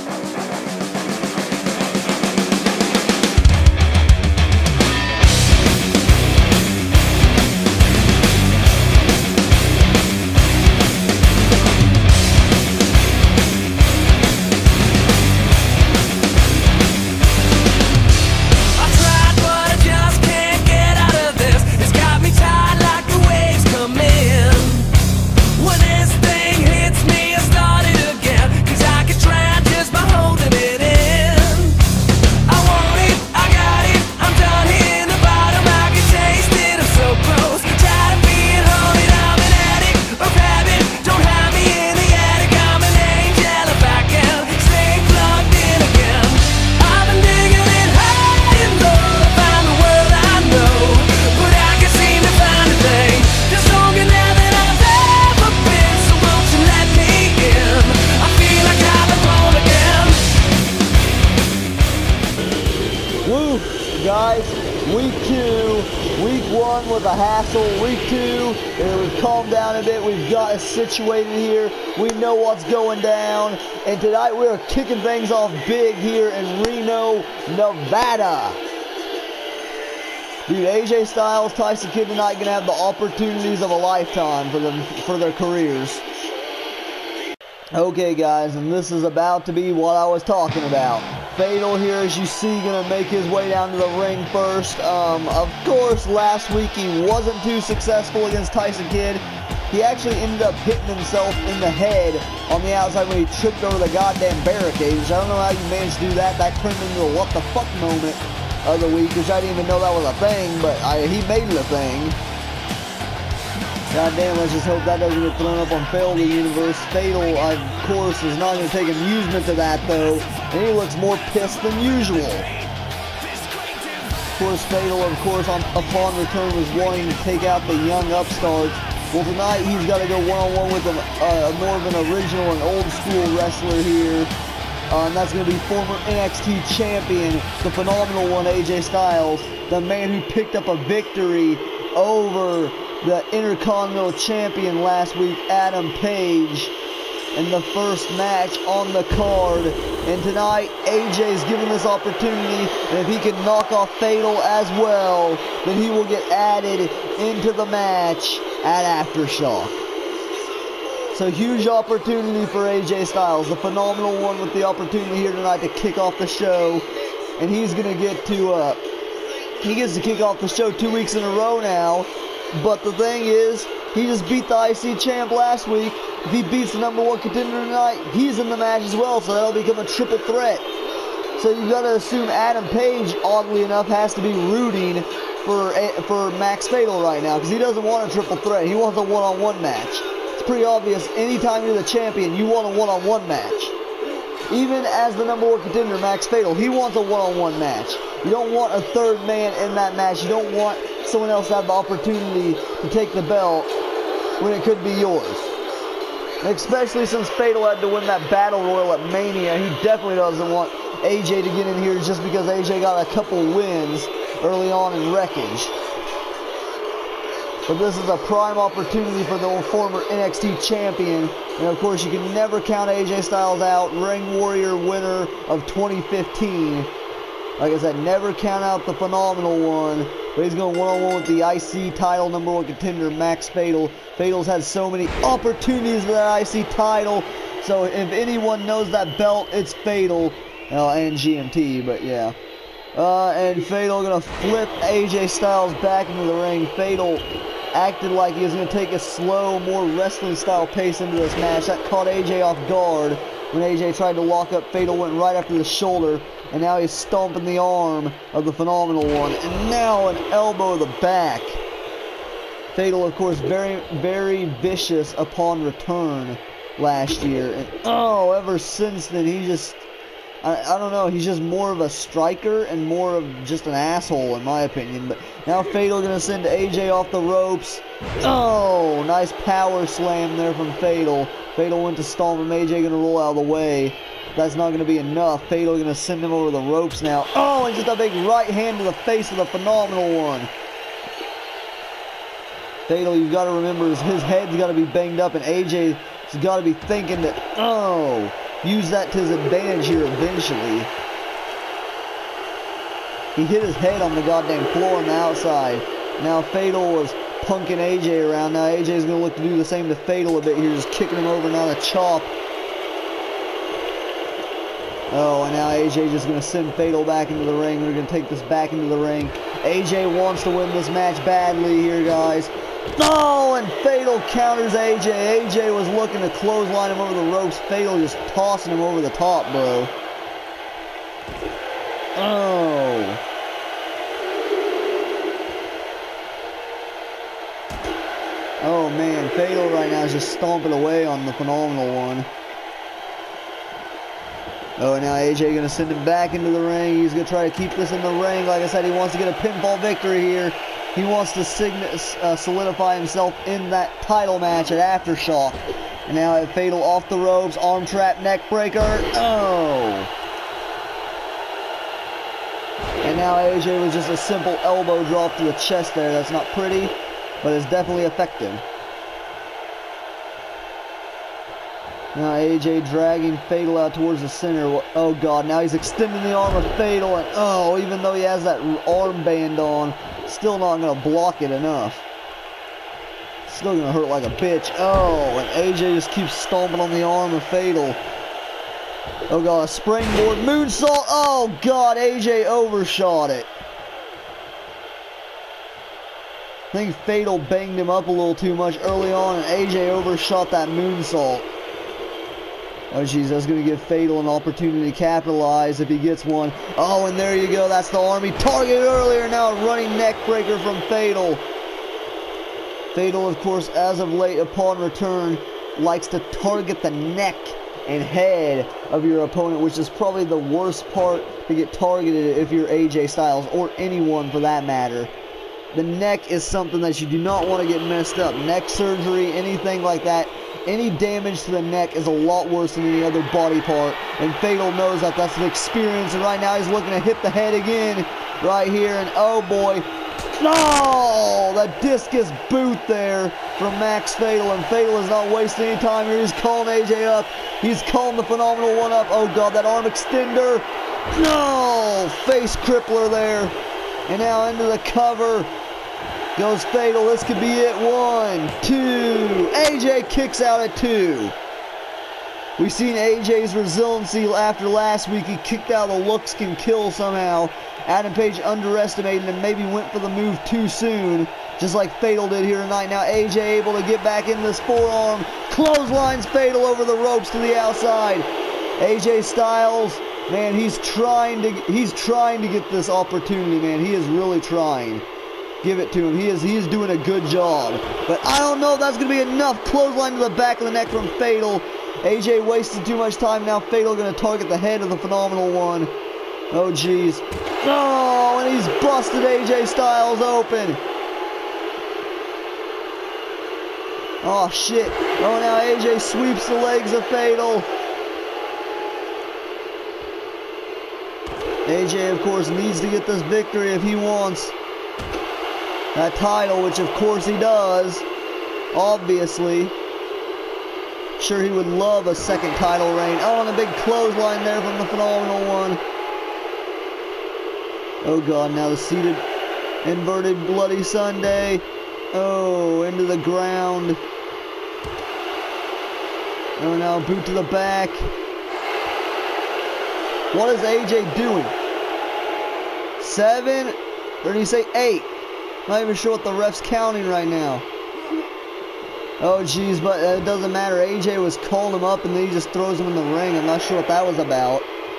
Guys, week 1 was a hassle. Week 2, we've calmed down a bit. We've got us situated here. We know what's going down. And tonight we are kicking things off big here in Reno, Nevada. Dude, AJ Styles, Tyson Kidd tonight going to have the opportunities of a lifetime for their careers. Okay, guys, and this is about to be what I was talking about. Fatal here, as you see, going to make his way down to the ring first. Of course, last week he wasn't too successful against Tyson Kidd. He actually ended up hitting himself in the head on the outside when he tripped over the goddamn barricades. I don't know how you managed to do that. That turned into a what the fuck moment of the week, which I didn't even know that was a thing, but he made it a thing. God damn, let's just hope that doesn't get thrown up on Fatal the Universe. Fatal, of course, is not going to take amusement to that, though. And he looks more pissed than usual. Of course, Fatal, upon return, was wanting to take out the young upstarts. Well, tonight he's got to go one-on-one with more of an original and old-school wrestler here. And that's going to be former NXT champion, the phenomenal one, AJ Styles, the man who picked up a victory over the Intercontinental Champion last week, Adam Page, in the first match on the card. And tonight, AJ's given this opportunity, and if he can knock off Fatal as well, then he will get added into the match at Aftershock. So huge opportunity for AJ Styles, the phenomenal one with the opportunity here tonight to kick off the show. And he's going to get to, he gets to kick off the show 2 weeks in a row now. But the thing is, he just beat the IC champ last week. If he beats the #1 contender tonight, he's in the match as well, so that'll become a triple threat. So you've got to assume Adam Page, oddly enough, has to be rooting for Max Fatal right now, because he doesn't want a triple threat. He wants a one-on-one match. It's pretty obvious, anytime you're the champion, you want a one-on-one match. Even as the #1 contender, Max Fatal, he wants a one-on-one match. You don't want a third man in that match. You don't want someone else to have the opportunity to take the belt when it could be yours. Especially since Fatal had to win that Battle Royal at Mania. He definitely doesn't want AJ to get in here just because AJ got a couple wins early on in Wreckage. But this is a prime opportunity for the former NXT champion. And of course, you can never count AJ Styles out. Ring Warrior winner of 2015. Like I said, never count out the phenomenal one. But he's going one-on-one with the IC title #1 contender, Max Fatal. Fatal's had so many opportunities for that IC title. So if anyone knows that belt, it's Fatal. And GMT, but yeah. And Fatal going to flip AJ Styles back into the ring. Fatal acted like he was going to take a slow, more wrestling-style pace into this match. That caught AJ off guard. When AJ tried to lock up, Fatal went right after the shoulder. And now he's stomping the arm of the phenomenal one. And now an elbow to the back. Fatal, of course, very, very vicious upon return last year. And ever since then, he just... I don't know, he's just more of a striker and more of just an asshole, in my opinion. But now Fatal going to send AJ off the ropes. Oh, nice power slam there from Fatal. Fatal went to stomp him. AJ going to roll out of the way. That's not going to be enough. Fatal going to send him over the ropes now. Oh, and just a big right hand to the face of the phenomenal one. Fatal, you've got to remember, his head's got to be banged up, and AJ's got to be thinking that, use that to his advantage here eventually. He hit his head on the goddamn floor on the outside. Now Fatal was punking AJ around. Now AJ's going to look to do the same to Fatal a bit here, just kicking him over now the chop. Oh, and now AJ just going to send Fatal back into the ring. We're going to take this back into the ring. AJ wants to win this match badly here, guys. Oh, and Fatal counters AJ. AJ was looking to clothesline him over the ropes. Fatal just tossing him over the top, bro. Oh. Oh, man. Fatal right now is just stomping away on the Phenomenal One. Oh, now AJ going to send him back into the ring. He's going to try to keep this in the ring. Like I said, he wants to get a pinfall victory here. He wants to solidify himself in that title match at Aftershock. And now at Fatal off the ropes, arm trap, neck breaker. Oh. And now AJ was just a simple elbow drop to the chest there. That's not pretty, but it's definitely effective. Now AJ dragging Fatal out towards the center. Oh God, now he's extending the arm of Fatal, and oh, even though he has that armband on, still not going to block it enough. Still going to hurt like a bitch. Oh, and AJ just keeps stomping on the arm of Fatal. Oh God, a springboard moonsault. Oh God, AJ overshot it. I think Fatal banged him up a little too much early on, and AJ overshot that moonsault. Oh jeez, that's going to give Fatal an opportunity to capitalize if he gets one. Oh, and there you go. That's the arm he targeted earlier. Now a running neck breaker from Fatal. Fatal, of course, as of late, upon return, likes to target the neck and head of your opponent, which is probably the worst part to get targeted if you're AJ Styles, or anyone for that matter. The neck is something that you do not want to get messed up. Neck surgery, anything like that. Any damage to the neck is a lot worse than any other body part, and Fatal knows that. That's an experience, and right now he's looking to hit the head again right here, and oh boy. No! That discus boot there from Max Fatal, and Fatal is not wasting any time here. He's calling AJ up. He's calling the Phenomenal One up. Oh God, that arm extender. No! Face crippler there. And now into the cover goes Fatal. This could be it. 1, 2. AJ kicks out at 2. We've seen AJ's resiliency after last week. He kicked out the looks can kill somehow. Adam Page underestimated him, maybe went for the move too soon, just like Fatal did here tonight. Now AJ able to get back in this forearm. Clotheslines Fatal over the ropes to the outside. AJ Styles, man, he's trying to get this opportunity, man. He is really trying. Give it to him. He is doing a good job. But I don't know if that's going to be enough. Clothesline to the back of the neck from Fatal. AJ wasted too much time. Now Fatal going to target the head of the Phenomenal One. Oh, jeez. Oh, and he's busted AJ Styles open. Oh, shit. Oh, now AJ sweeps the legs of Fatal. AJ, of course, needs to get this victory if he wants that title, which of course he does, obviously. Sure, he would love a second title reign. Oh, and a big clothesline there from the Phenomenal One. Oh God, now the seated inverted Bloody Sunday. Oh, into the ground. Oh, now boot to the back. What is AJ doing? 7? Or did he say 8? Not even sure what the ref's counting right now. Oh, jeez, but it doesn't matter. AJ was calling him up, and then he just throws him in the ring. I'm not sure what that was about.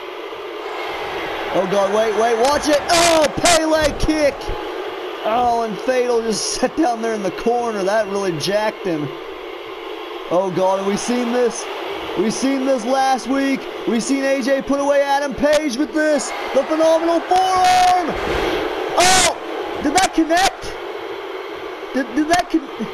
Oh, God, wait, watch it. Oh, Pele kick. Oh, and Fatal just sat down there in the corner. That really jacked him. Oh, God, have we seen this? We've seen this last week. We've seen AJ put away Adam Page with this. The Phenomenal Forearm. Oh, did that connect? Did that connect?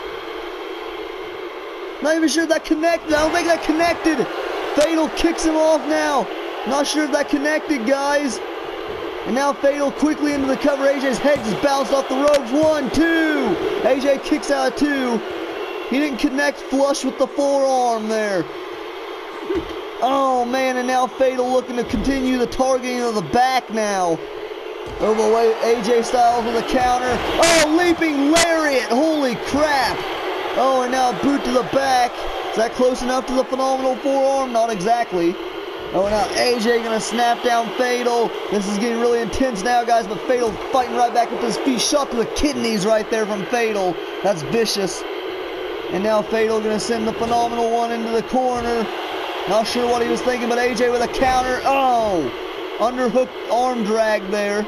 Not even sure if that connected. I don't think that connected. Fatal kicks him off now. Not sure if that connected, guys. And now Fatal quickly into the cover. AJ's head just bounced off the ropes. 1, 2. AJ kicks out at 2. He didn't connect flush with the forearm there. Oh, man, and now Fatal looking to continue the targeting of the back now. Over the way, AJ Styles with a counter. Oh, leaping lariat. Holy crap. Oh, and now a boot to the back. Is that close enough to the phenomenal forearm? Not exactly. Oh, now AJ gonna snap down Fatal. This is getting really intense now, guys, but Fatal fighting right back up to his feet. Shot to the kidneys right there from Fatal. That's vicious. And now Fatal gonna send the phenomenal one into the corner. Not sure what he was thinking, but AJ with a counter. Oh! Underhooked arm drag there.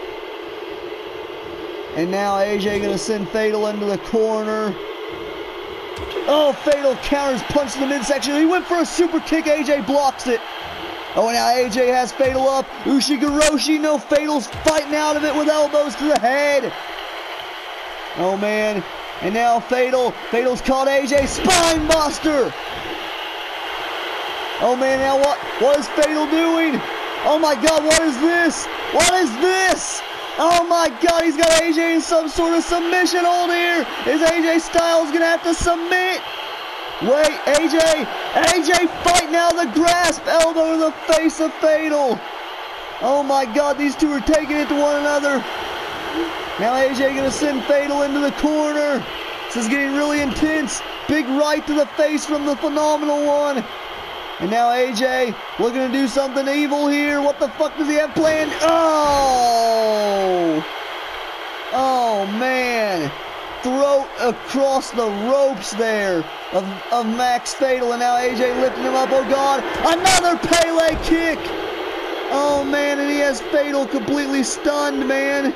And now AJ gonna send Fatal into the corner. Oh, Fatal counters, punch to the midsection. He went for a super kick. AJ blocks it. Oh, and now AJ has Fatal up. Ushigoroshi. No, Fatal's fighting out of it with elbows to the head. Oh, man. And now Fatal's caught AJ. Spine buster. Oh, man, now what is Fatal doing? Oh, my God, what is this? What is this? Oh, my God, he's got AJ in some sort of submission hold here. Is AJ Styles going to have to submit? Wait, AJ fighting out of the grasp. Elbow to the face of Fatal. Oh, my God, these two are taking it to one another. Now AJ going to send Fatal into the corner. This is getting really intense. Big right to the face from the phenomenal one. And now AJ looking to do something evil here. What the fuck does he have planned? Oh! Oh, man. Throat across the ropes there of Max Fatal. And now AJ lifting him up. Oh, God. Another Pele kick. Oh, man. And he has Fatal completely stunned, man.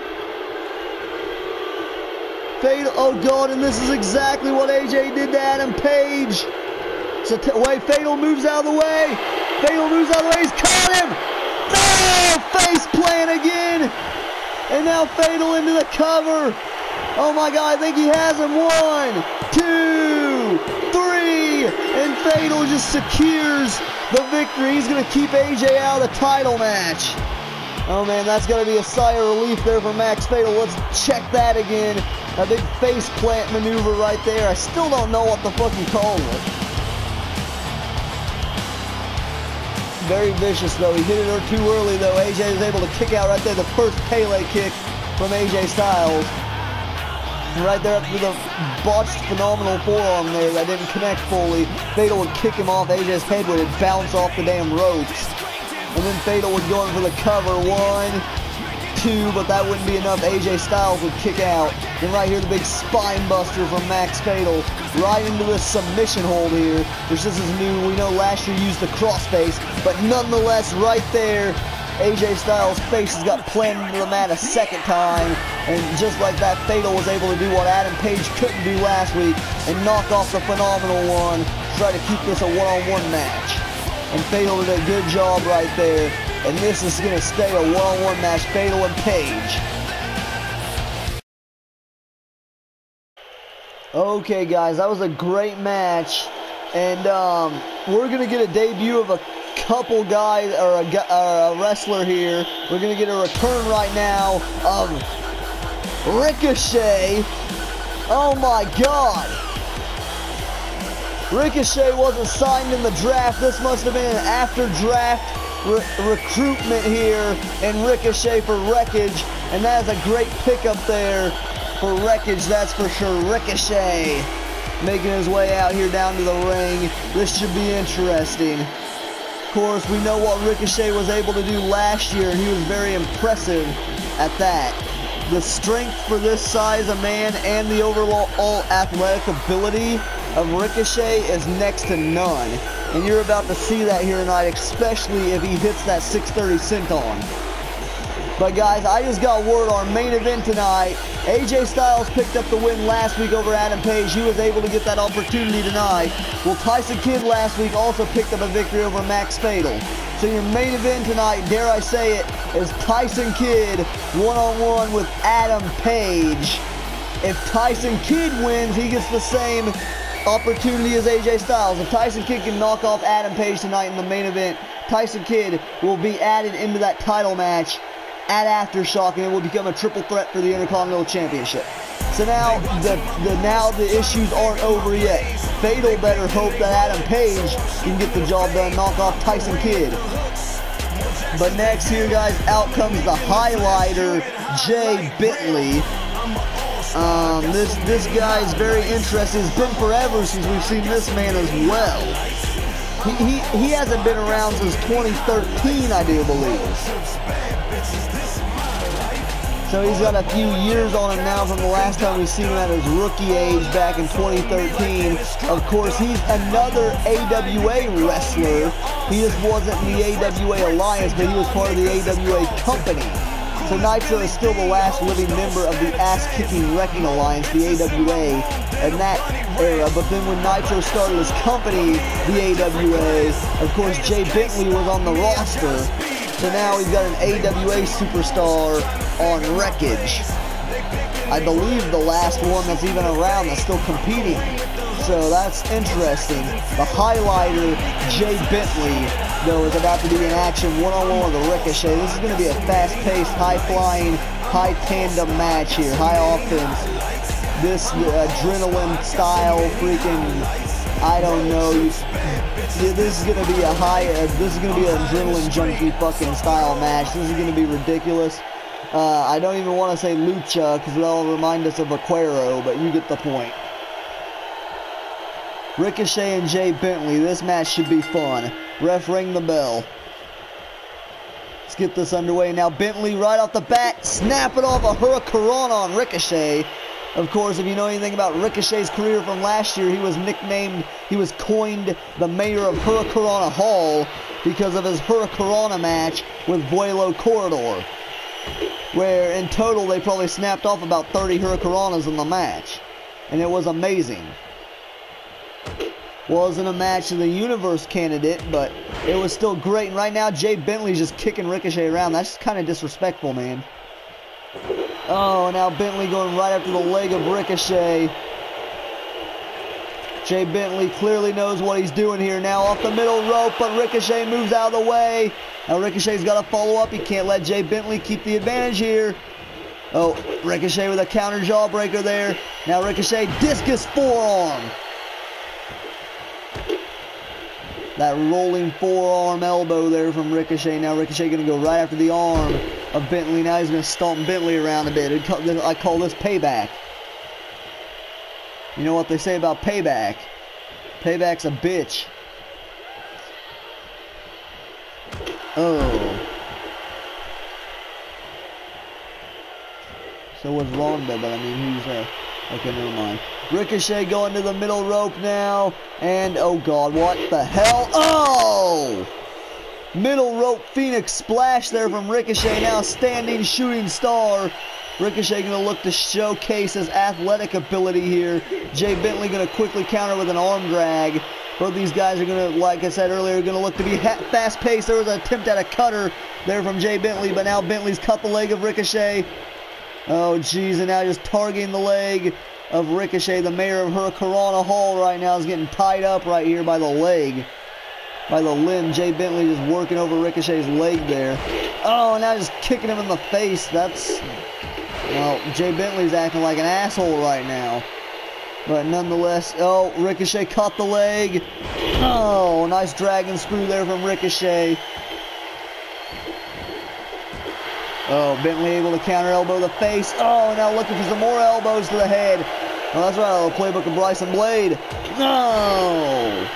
Fatal. Oh, God. And this is exactly what AJ did to Adam Page. So wait, Fatal moves out of the way. Fatal moves out of the way. He's caught him. Oh, face plant again. And now Fatal into the cover. Oh my God, I think he has him. 1, 2, 3. And Fatal just secures the victory. He's going to keep AJ out of the title match. Oh man, that's going to be a sigh of relief there for Max Fatal. Let's check that again. A big face plant maneuver right there. I still don't know what the fuck you call it. Very vicious, though. He hit it too early, though. AJ is able to kick out right there. The first Pele kick from AJ Styles. And right there up to the botched phenomenal forearm there that didn't connect fully. Fatal would kick him off. AJ's head would bounce off the damn ropes. And then Fatal would go in for the cover. 1, 2, but that wouldn't be enough. AJ Styles would kick out. And right here, the big spine buster from Max Fatal. Right into this submission hold here, which this is new. We know last year used the crossface, but nonetheless, right there, AJ Styles' face has got planted into the mat a second time, and just like that, Fatal was able to do what Adam Page couldn't do last week, and knock off the phenomenal one, try to keep this a one-on-one match. And Fatal did a good job right there, and this is going to stay a one-on-one match, Fatal and Page. Okay, guys, that was a great match, and we're going to get a debut of a couple guys, or a wrestler here. We're going to get a return right now of Ricochet. Oh, my God. Ricochet wasn't signed in the draft. This must have been an after-draft recruitment here in Ricochet for Wreckage, and that is a great pickup there. For Wreckage, that's for sure. Ricochet making his way out here down to the ring. This should be interesting. Of course, we know what Ricochet was able to do last year, and he was very impressive at that. The strength for this size of man and the overall athletic ability of Ricochet is next to none. And you're about to see that here tonight, especially if he hits that 630 senton. But guys, I just got word our main event tonight. AJ Styles picked up the win last week over Adam Page. He was able to get that opportunity tonight. Well, Tyson Kidd last week also picked up a victory over Max Fatal. So your main event tonight, dare I say it, is Tyson Kidd one-on-one with Adam Page. If Tyson Kidd wins, he gets the same opportunity as AJ Styles. If Tyson Kidd can knock off Adam Page tonight in the main event, Tyson Kidd will be added into that title match at Aftershock, and it will become a triple threat for the Intercontinental Championship. So now the issues aren't over yet. Fatal better hope that Adam Page can get the job done, knock off Tyson Kidd. But next here, guys, out comes the highlighter, Jay Bentley. This guy's very interesting. It's been forever since we've seen this man as well. He hasn't been around since 2013, I do believe. So he's got a few years on him now from the last time we've seen him at his rookie age back in 2013. Of course, he's another AWA wrestler. He just wasn't in the AWA Alliance, but he was part of the AWA company. So Nitro is still the last living member of the ass-kicking Wrecking Alliance, the AWA, in that era. But then when Nitro started his company, the AWA, of course, Jay Bentley was on the roster. So now he's got an AWA superstar on Wreckage. I believe the last one that's even around that's still competing. So that's interesting. The highlighter, Jay Bentley, though, is about to be in action one-on-one with the Ricochet. This is going to be a fast-paced, high-flying, high-tandem match here. High offense. This adrenaline style freaking, I don't know. This is going to be a this is going to be an adrenaline junkie fucking style match. This is going to be ridiculous. I don't even want to say lucha because that'll remind us of Vaquero, but you get the point. Ricochet and Jay Bentley, this match should be fun. Ref, ring the bell. Let's get this underway. Now Bentley, right off the bat, snapping off a Hurricanrana on Ricochet. Of course, if you know anything about Ricochet's career from last year, he was coined the mayor of Hurricanrana Hall because of his Hurricanrana match with Vuelo Corridor, where in total they probably snapped off about 30 Hurricanranas in the match. And it was amazing. Wasn't a match of the universe candidate, but it was still great. And right now, Jay Bentley's just kicking Ricochet around. That's just kind of disrespectful, man. Oh, now Bentley going right after the leg of Ricochet. Jay Bentley clearly knows what he's doing here. Now off the middle rope, but Ricochet moves out of the way. Now Ricochet's got to follow up. He can't let Jay Bentley keep the advantage here. Oh, Ricochet with a counter jawbreaker there. Now Ricochet, discus forearm. That rolling forearm elbow there from Ricochet. Now Ricochet going to go right after the arm of Bentley. Now he's going to stomp Bentley around a bit. I call this payback. You know what they say about payback? Payback's a bitch. Oh. So was Ronda, but I mean, who's okay, never mind. Ricochet going to the middle rope now. And, oh God, what the hell? Oh! Middle rope Phoenix splash there from Ricochet. Now standing shooting star. Ricochet going to look to showcase his athletic ability here. Jay Bentley going to quickly counter with an arm drag. Both these guys are going to, like I said earlier, going to look to be fast-paced. There was an attempt at a cutter there from Jay Bentley, but now Bentley's cut the leg of Ricochet. Oh, jeez, and now just targeting the leg of Ricochet. The mayor of Hurricanrana Hall right now is getting tied up right here by the leg, by the limb. Jay Bentley just working over Ricochet's leg there. Oh, and now just kicking him in the face. That's, well, Jay Bentley's acting like an asshole right now. But nonetheless, oh, Ricochet caught the leg. Oh, nice dragon screw there from Ricochet. Oh, Bentley able to counter elbow the face. Oh, now looking for some more elbows to the head. Oh, that's right, the playbook of Bryson Blade. No!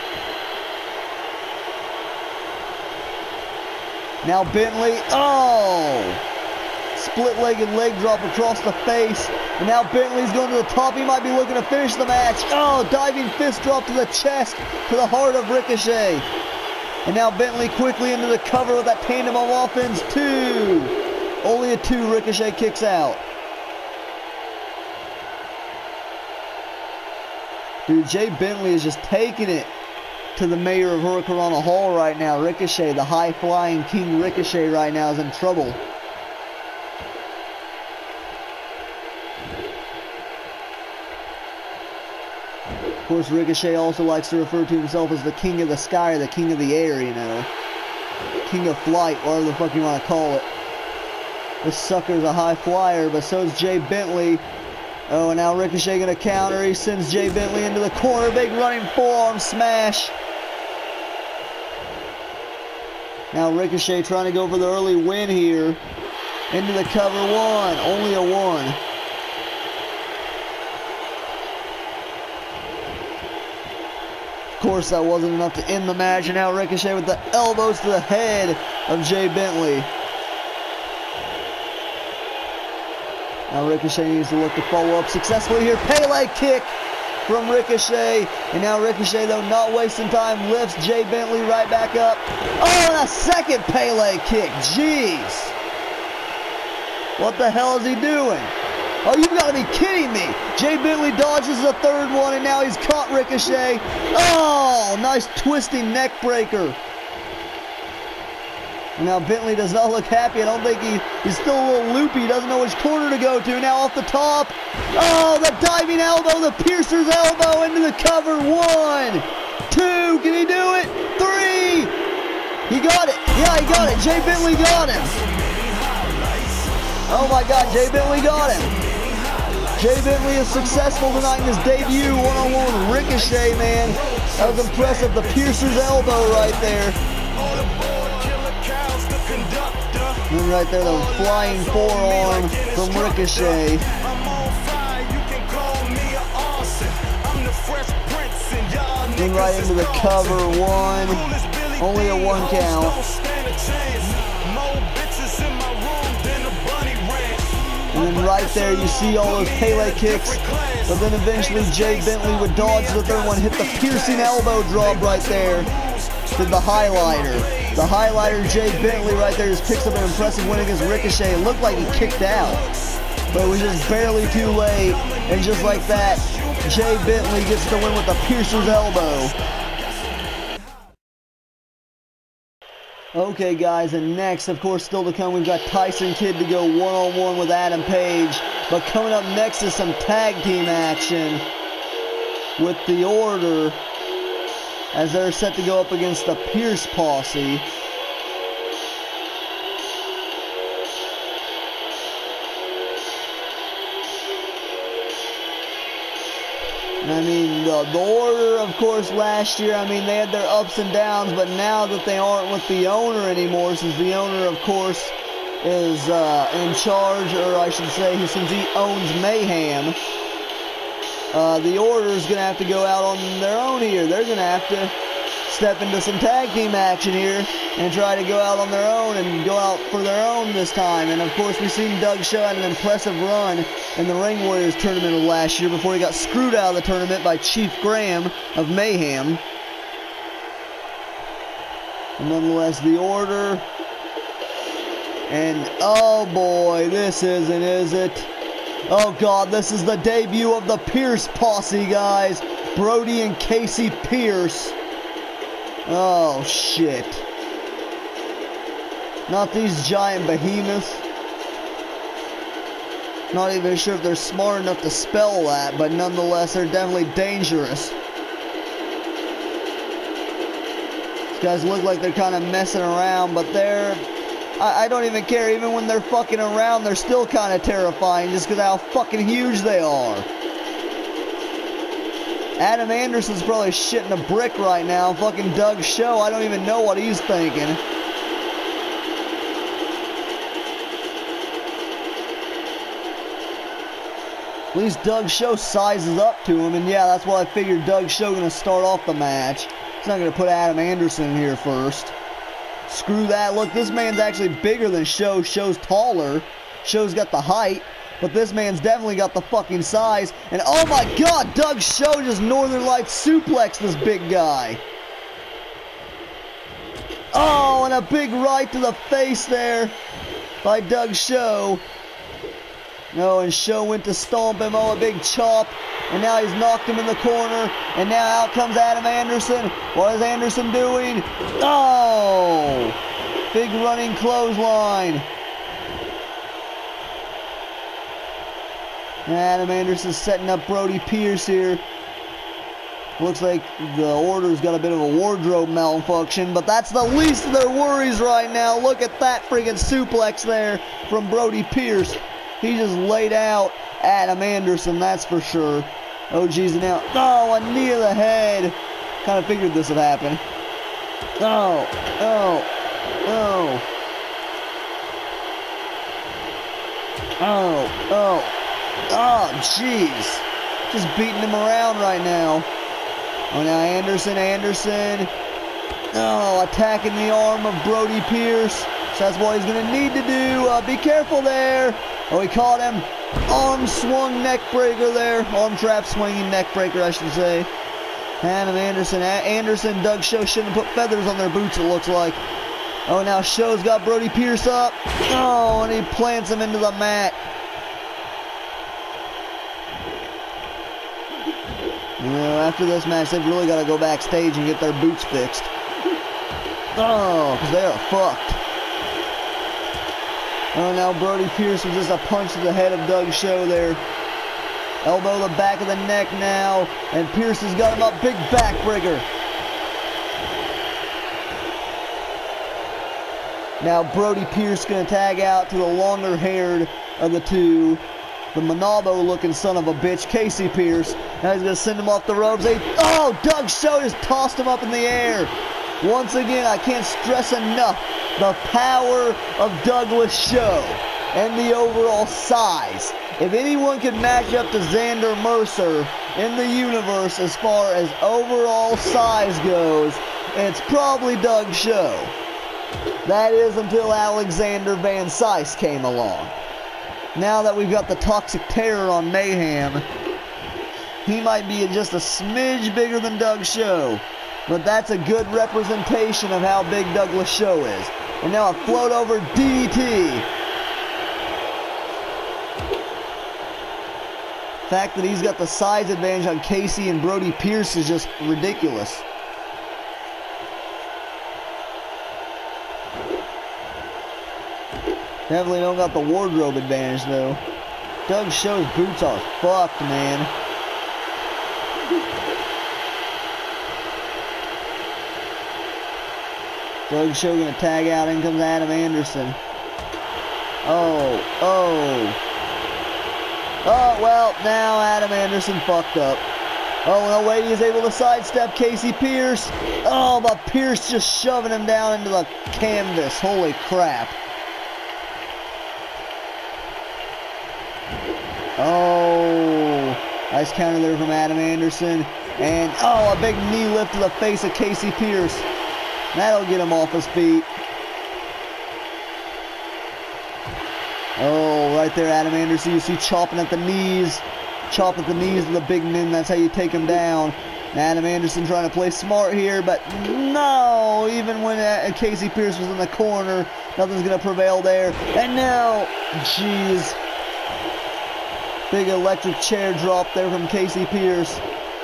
Now Bentley, oh! Split-legged leg drop across the face. And now Bentley's going to the top. He might be looking to finish the match. Oh, diving fist drop to the chest, to the heart of Ricochet. And now Bentley quickly into the cover with that tandem of offense. 2. Only a 2. Ricochet kicks out. Dude, Jay Bentley is just taking it to the mayor of Hurricanrana Hall right now. Ricochet, the high-flying King Ricochet right now, is in trouble. Of course, Ricochet also likes to refer to himself as the king of the sky or the king of the air, you know. King of flight, whatever the fuck you want to call it. This sucker's a high flyer, but so is Jay Bentley. Oh, and now Ricochet gonna counter. He sends Jay Bentley into the corner. Big running forearm smash. Now Ricochet trying to go for the early win here. Into the cover one. Only a one. Of course, that wasn't enough to end the match. And now Ricochet with the elbows to the head of Jay Bentley. Now Ricochet needs to look to follow up successfully here. Pele kick from Ricochet. And now Ricochet, though, not wasting time, lifts Jay Bentley right back up. Oh, and a second Pele kick. Jeez. What the hell is he doing? Oh, you've got to be kidding me. Jay Bentley dodges the third one, and now he's caught Ricochet. Oh, nice twisting neck breaker. Now Bentley does not look happy. I don't think he's still a little loopy. He doesn't know which corner to go to. Now off the top. Oh, the diving elbow, the Piercer's elbow into the cover. 1, 2, can he do it? 3. He got it. Yeah, he got it. Jay Bentley got him. Oh my God, Jay Bentley got him. Jay Bentley is successful tonight in his debut one-on-one with Ricochet, man. That was impressive. The Piercer's elbow right there. And right there, the flying forearm from Ricochet. And right into the cover, 1. Only a 1 count. And then right there, you see all those Pele kicks. But then eventually, Jay Bentley would dodge the third one, hit the piercing elbow drop right there. Did the highlighter. The highlighter, Jay Bentley, right there, just picks up an impressive win against Ricochet. It looked like he kicked out, but it was just barely too late. And just like that, Jay Bentley gets the win with the Piercer's elbow. Okay, guys, and next, of course, still to come, we've got Tyson Kidd to go one-on-one with Adam Page. But coming up next is some tag team action with The Order, as they're set to go up against the Pierce Posse. I mean, the Order, of course, last year, I mean, they had their ups and downs, but now that they aren't with the owner anymore, since the owner, of course, is in charge, or I should say, since he owns Mayhem, the Order is going to have to go out on their own here. They're going to have to step into some tag team action here and try to go out on their own and go out for their own this time. And of course, we've seen Doug Show had an impressive run in the Ring Warriors tournament of last year before he got screwed out of the tournament by Chief Graham of Mayhem. And nonetheless, the Order. And oh boy, this isn't, is it? Oh God, this is the debut of the Pierce Posse, guys. Brody and Casey Pierce. Oh shit. Not these giant behemoths. Not even sure if they're smart enough to spell that, but nonetheless, they're definitely dangerous. These guys look like they're kind of messing around, but they're... I don't even care. Even when they're fucking around, they're still kind of terrifying just because of how fucking huge they are. Adam Anderson's probably shitting a brick right now. Fucking Doug Show, I don't even know what he's thinking. At least Doug Show sizes up to him, and yeah, that's why I figured Doug Show going to start off the match. He's not going to put Adam Anderson in here first. Screw that. Look, this man's actually bigger than Show. Show's taller. Show's got the height. But this man's definitely got the fucking size. And oh my God, Doug Show just Northern Lights suplexed this big guy. Oh, and a big right to the face there by Doug Show. No, and Show went to stomp him. Oh, a big chop. And now he's knocked him in the corner. And now out comes Adam Anderson. What is Anderson doing? Oh! Big running clothesline. And Adam Anderson setting up Brody Pierce here. Looks like the Order's got a bit of a wardrobe malfunction, but that's the least of their worries right now. Look at that friggin' suplex there from Brody Pierce. He just laid out Adam Anderson, that's for sure. Oh, geez, and now, oh, a knee to the head. Kind of figured this would happen. Oh, oh, oh. Oh, oh, oh, jeez. Just beating him around right now. Oh, now Anderson. Oh, attacking the arm of Brody Pierce. So that's what he's going to need to do. Be careful there. Oh, he caught him. Arm swung neck breaker there. Arm trap swinging neck breaker, I should say. Adam Anderson. Doug Show shouldn't put feathers on their boots, it looks like. Oh, now Show's got Brody Pierce up. Oh, and he plants him into the mat. You know, after this match, they've really got to go backstage and get their boots fixed. Oh, because they are fucked. Oh, now Brody Pierce with just a punch to the head of Doug Show there. Elbow the back of the neck now. And Pierce has got him up. Big backbreaker. Now Brody Pierce going to tag out to the longer haired of the two. The Monabo looking son of a bitch, Casey Pierce. Now he's going to send him off the ropes. Oh, Doug Show just tossed him up in the air. Once again, I can't stress enough the power of Douglas Show and the overall size. If anyone can match up to Xander Mercer in the universe as far as overall size goes, it's probably Doug Show. That is until Alexander Van Cise came along. Now that we've got the Toxic Terror on Mayhem, he might be just a smidge bigger than Doug Show. But that's a good representation of how big Douglas Show is. And now a float over DDT. The fact that he's got the size advantage on Casey and Brody Pierce is just ridiculous. Definitely don't got the wardrobe advantage though. Doug Show's boots are fucked, man. Doug Show gonna tag out. In comes Adam Anderson. Oh, oh. Oh, well, now Adam Anderson fucked up. Oh, no way, he's able to sidestep Casey Pierce. Oh, but Pierce just shoving him down into the canvas. Holy crap. Oh, nice counter there from Adam Anderson. And, oh, a big knee lift to the face of Casey Pierce. That'll get him off his feet. Oh, right there, Adam Anderson. You see chopping at the knees. Chop at the knees of the big men. That's how you take him down. Adam Anderson trying to play smart here, but no. Even when Casey Pierce was in the corner, nothing's going to prevail there. And now, jeez. Big electric chair drop there from Casey Pierce.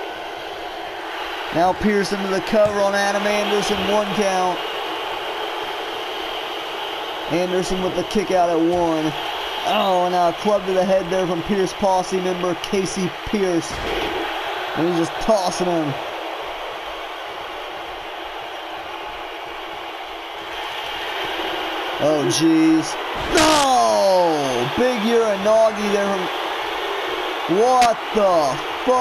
Now Pierce into the cover on Adam Anderson, 1 count. Anderson with the kick out at 1. Oh, now a club to the head there from Pierce Posse member Casey Pierce. And he's just tossing him. Oh, jeez. No! Big Uranagi there from... What the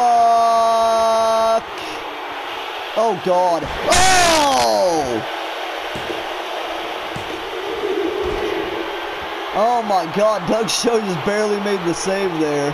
fuck? Oh, God. Oh! Oh, my God. Doug Show just barely made the save there.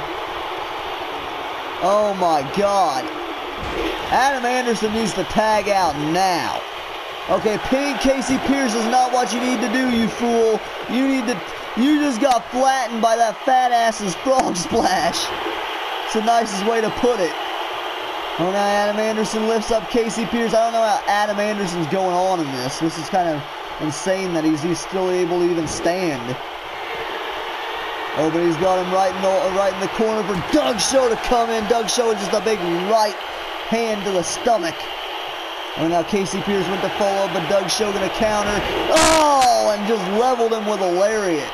Oh, my God. Adam Anderson needs to tag out now. Okay, pinning Casey Pierce is not what you need to do, you fool. You just got flattened by that fat ass's frog splash. It's the nicest way to put it. Oh, now Adam Anderson lifts up Casey Pierce. I don't know how Adam Anderson's going on in this. This is kind of insane that he's still able to even stand. Oh, but he's got him right in the corner for Doug Show to come in. Doug Show with just a big right hand to the stomach. Oh, now Casey Pierce went to follow, but Doug Show gonna counter. Oh, and just leveled him with a lariat.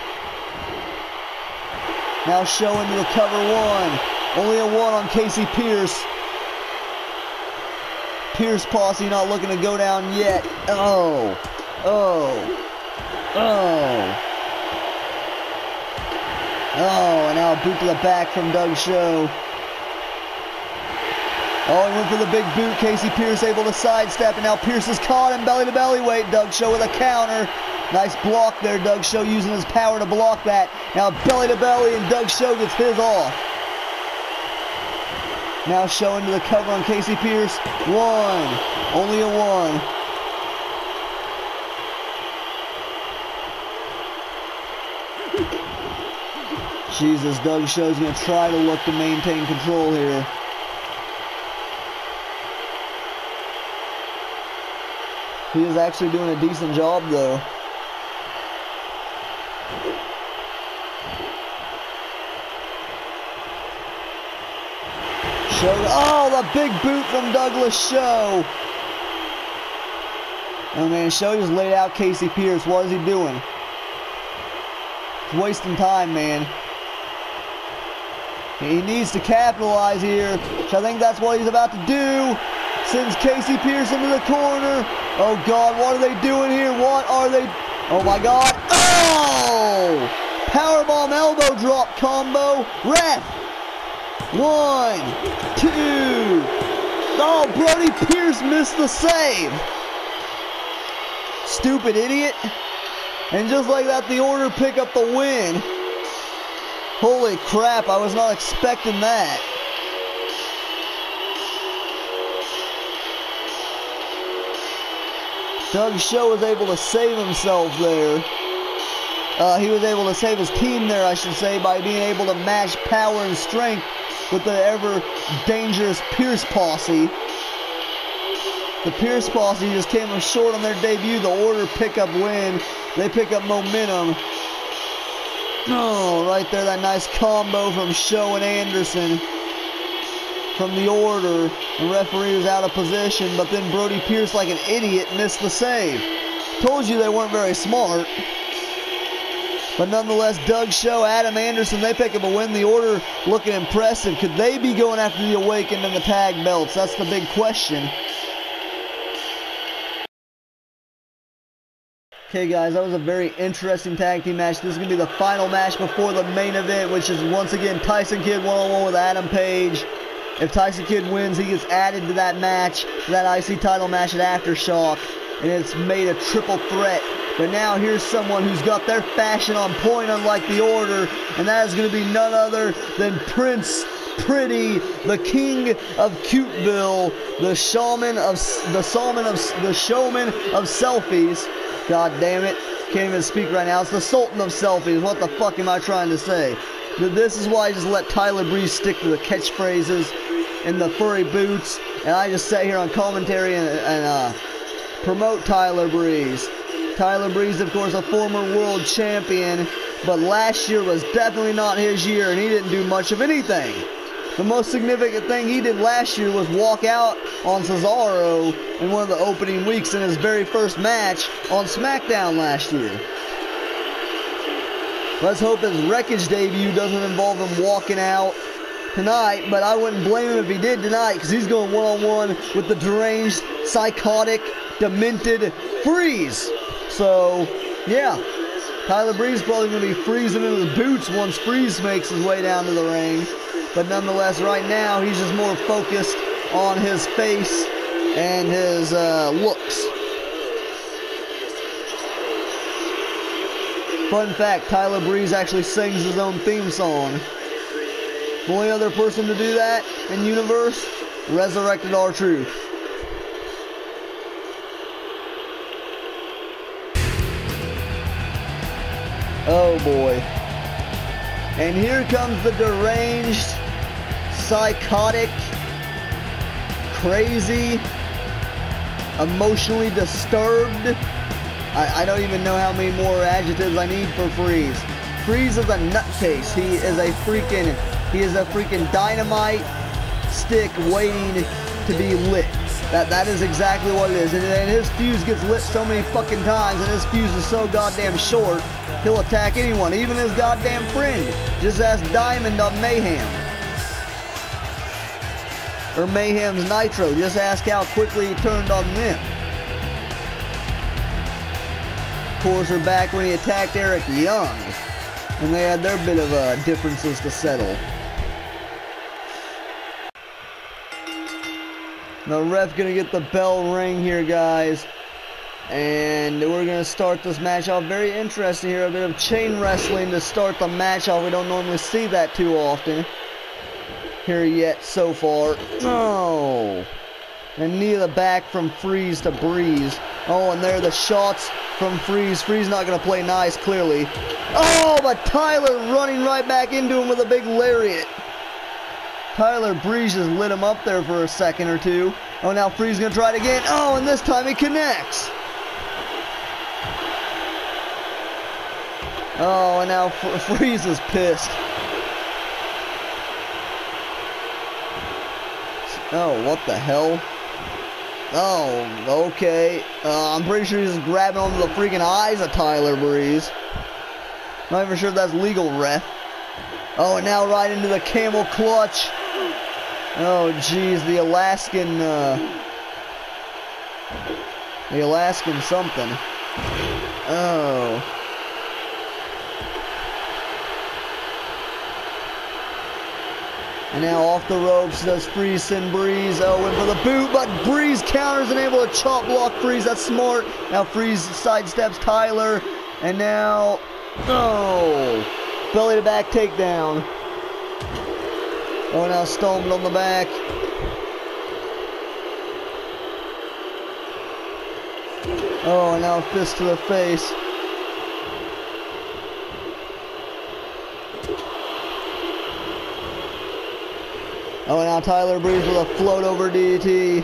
Now Show into the cover 1. Only a 1 on Casey Pierce. Pierce Posse not looking to go down yet. Oh. Oh. Oh. Oh, and now boot to the back from Doug Show. Oh, he went for the big boot. Casey Pierce able to sidestep, and now Pierce is caught him belly to belly weight. Doug Show with a counter. Nice block there. Doug Show using his power to block that. Now belly to belly, and Doug Show gets his off. Now Show into the cover on Casey Pierce. One. Only a one. Jesus, Doug Show's going to try to look to maintain control here. He is actually doing a decent job, though. Show, oh, the big boot from Douglas Show. Oh, man, Show just laid out Casey Pierce. What is he doing? He's wasting time, man. He needs to capitalize here, which I think that's what he's about to do. Sends Casey Pierce into the corner. Oh, God, what are they doing here? What are they? Oh, my God. Oh! Powerbomb elbow drop combo. Ref. 1, 2. Oh, Brody Pierce missed the save. Stupid idiot. And just like that, the Order pick up the win. Holy crap, I was not expecting that. Doug Show was able to save himself there. He was able to save his team there, I should say, by being able to match power and strength with the ever-dangerous Pierce Posse. The Pierce Posse just came up short on their debut. The Order pick up win. They pick up momentum. Oh, right there, that nice combo from Show and Anderson from the Order. The referee was out of position, but then Brody Pierce, like an idiot, missed the save. Told you they weren't very smart. But nonetheless, Doug Show, Adam Anderson, they pick up a win. The Order looking impressive. Could they be going after the Awakened and the tag belts? That's the big question. Okay, guys, that was a very interesting tag team match. This is going to be the final match before the main event, which is once again Tyson Kidd one-on-one with Adam Page. If Tyson Kidd wins, he gets added to that match, to that IC title match at Aftershock, and it's made a triple threat. But now here's someone who's got their fashion on point, unlike the Order, and that is going to be none other than Prince Pretty, the king of Cuteville, the showman of selfies. God damn it, can't even speak right now. It's the Sultan of selfies. What the fuck am I trying to say? This is why I just let Tyler Breeze stick to the catchphrases and the furry boots, and I just sat here on commentary and promote Tyler Breeze. Tyler Breeze, of course, a former world champion, but last year was definitely not his year, and he didn't do much of anything. The most significant thing he did last year was walk out on Cesaro in one of the opening weeks in his very first match on SmackDown last year. Let's hope his Wreckage debut doesn't involve him walking out tonight, but I wouldn't blame him if he did tonight, because he's going one-on-one with the deranged, psychotic, demented Freeze. So, yeah, Tyler Breeze probably going to be freezing into the boots once Freeze makes his way down to the ring. But nonetheless, right now, he's just more focused on his face and his looks. Fun fact, Tyler Breeze actually sings his own theme song. The only other person to do that in universe, Resurrected R-Truth. Oh boy. And here comes the deranged, psychotic, crazy, emotionally disturbed. I don't even know how many more adjectives I need for Freeze. Freeze is a nutcase. He is a freaking dynamite stick waiting to be lit. That is exactly what it is. And his fuse gets lit so many fucking times, and his fuse is so goddamn short, he'll attack anyone, even his goddamn friend. Just ask Diamond on Mayhem. Or Mayhem's Nitro. Just ask how quickly he turned on them. Of course, we're back when he attacked Eric Young. And they had their bit of differences to settle. The ref gonna get the bell ring here, guys. And we're gonna start this match off. Very interesting here. A bit of chain wrestling to start the match off. We don't normally see that too often here yet so far. Oh. And knee to the back from Freeze to Breeze. Oh, and there are the shots from Freeze. Freeze not gonna play nice, clearly. Oh, but Tyler running right back into him with a big lariat. Tyler Breeze just lit him up there for a second or two. Oh, now Freeze gonna try it again. Oh, and this time he connects. Oh, and now Freeze is pissed. Oh, what the hell? Oh, okay. I'm pretty sure he's just grabbing onto the freaking eyes of Tyler Breeze. Not even sure if that's legal, ref. Oh, and now right into the camel clutch. Oh, geez, the Alaskan something. Oh. And now off the ropes does Freeze send Breeze. Oh, went for the boot, but Breeze counters and able to chop block Freeze. That's smart. Now Freeze sidesteps Tyler. And now, oh, belly to back takedown. Oh, now stomped on the back. Oh, and now fist to the face. Oh, and now Tyler Breeze with a float over DDT.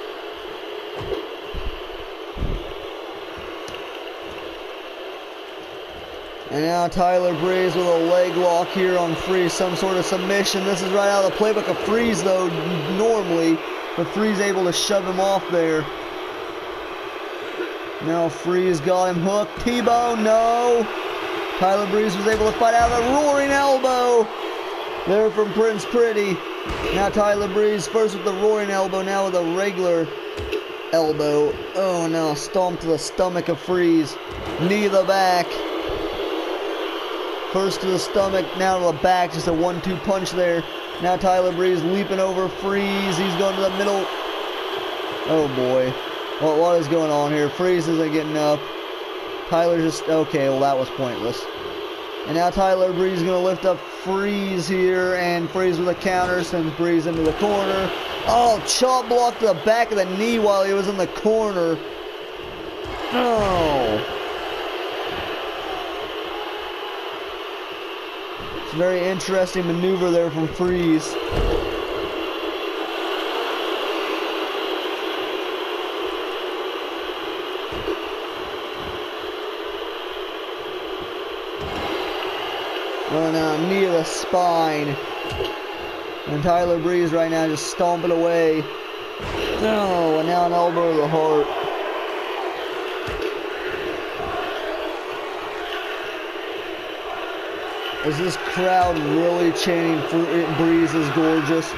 And now Tyler Breeze with a leg lock here on Freeze, some sort of submission. This is right out of the playbook of Freeze, though, normally. But Freeze able to shove him off there. Now Freeze got him hooked. T-bone, no. Tyler Breeze was able to fight out of a roaring elbow there from Prince Pretty. Now Tyler Breeze first with the roaring elbow, now with a regular elbow. Oh, now stomp to the stomach of Freeze. Knee to the back. First to the stomach, now to the back. Just a 1-2 punch there. Now Tyler Breeze leaping over Freeze. He's going to the middle. Oh boy. What is going on here? Freeze isn't getting up. Tyler just... Okay, well that was pointless. And now Tyler Breeze is going to lift up Freeze here, and Freeze with a counter sends Breeze into the corner. Oh, chop block to the back of the knee while he was in the corner. Oh. It's a very interesting maneuver there from Freeze. Oh, now knee to the spine. And Tyler Breeze right now just stomping away. Oh, and now an elbow to the heart. Is this crowd really chanting Breeze is gorgeous?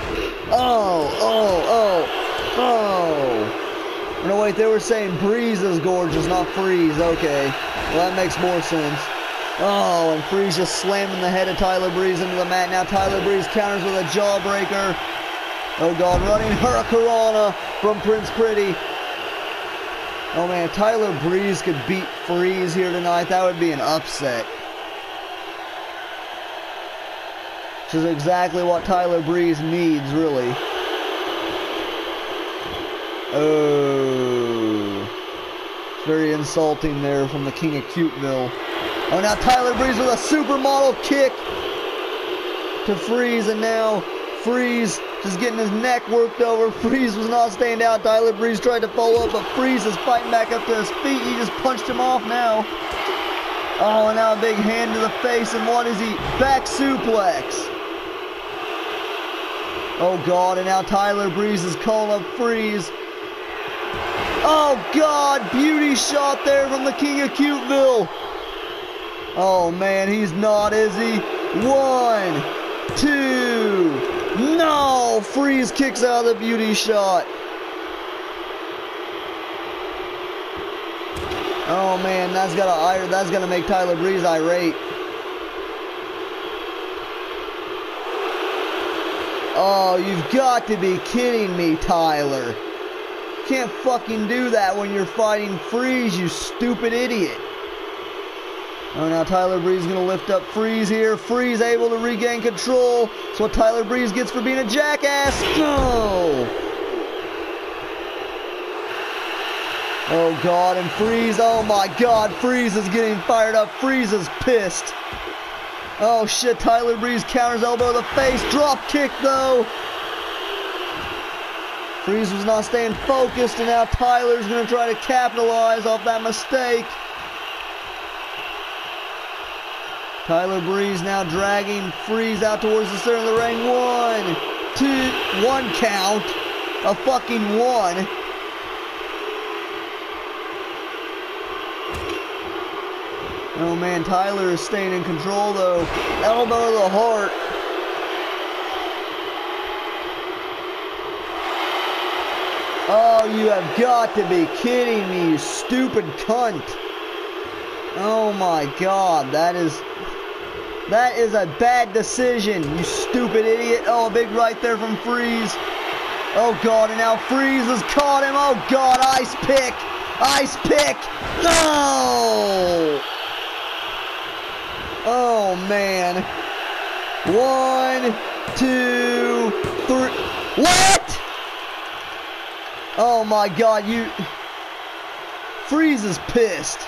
Oh. No, wait, they were saying Breeze is gorgeous, not Freeze. Okay. Well, that makes more sense. Oh, and Freeze just slamming the head of Tyler Breeze into the mat. Now Tyler Breeze counters with a jawbreaker. Oh God, running Hurricanrana from Prince Pretty. Oh man, if Tyler Breeze could beat Freeze here tonight, that would be an upset. Which is exactly what Tyler Breeze needs, really. Oh. It's very insulting there from the King of Cuteville. Oh, now Tyler Breeze with a supermodel kick to Freeze, and now Freeze just getting his neck worked over. Freeze was not staying down. Tyler Breeze tried to follow up, but Freeze is fighting back up to his feet. He just punched him off now. Oh, and now a big hand to the face, and what is he? Back suplex. Oh, God, and now Tyler Breeze is calling up Freeze. Oh, God, beauty shot there from the King of Cuteville. Oh, man, he's not, is he? 1, 2, no! Freeze kicks out of the beauty shot. Oh, man, that's gonna make Tyler Breeze irate. Oh, you've got to be kidding me, Tyler. Can't fucking do that when you're fighting Freeze, you stupid idiot. Oh, now Tyler Breeze is going to lift up Freeze here. Freeze able to regain control. That's what Tyler Breeze gets for being a jackass. Go! Oh, God, and Freeze, oh my God, Freeze is getting fired up. Freeze is pissed. Oh, shit, Tyler Breeze counters elbow to the face. Drop kick, though. Freeze was not staying focused, and now Tyler's going to try to capitalize off that mistake. Tyler Breeze now dragging Freeze out towards the center of the ring. 1, 2, 1 count. A fucking 1. Oh man, Tyler is staying in control though. Elbow to the heart. Oh, you have got to be kidding me, you stupid cunt. Oh my God, that is a bad decision, you stupid idiot. Oh, a big right there from Freeze. Oh God, and now Freeze has caught him. Oh God, ice pick. Ice pick. No! Oh man. 1, 2, 3. What? Oh my God, Freeze is pissed.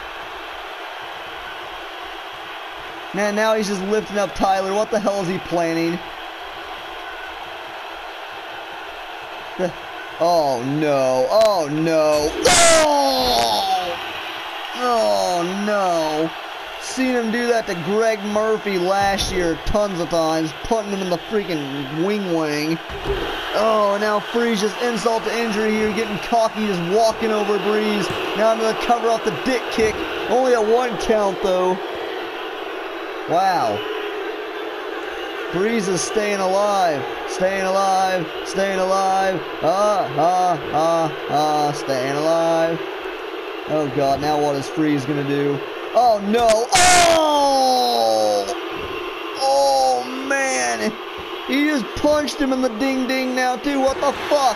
Man, now he's just lifting up Tyler. What the hell is he planning? Oh no. Oh no. Oh! Oh no. Seen him do that to Greg Murphy last year tons of times, punting him in the freaking wing. Oh, now Freeze just insult to injury here, getting cocky, just walking over Breeze. Now I'm going to cover off the dick kick. Only a 1 count though. Wow. Breeze is staying alive. Staying alive. Staying alive. Staying alive. Oh God, now what is Freeze going to do? Oh no. Oh! Oh man. He just punched him in the ding ding now too. What the fuck?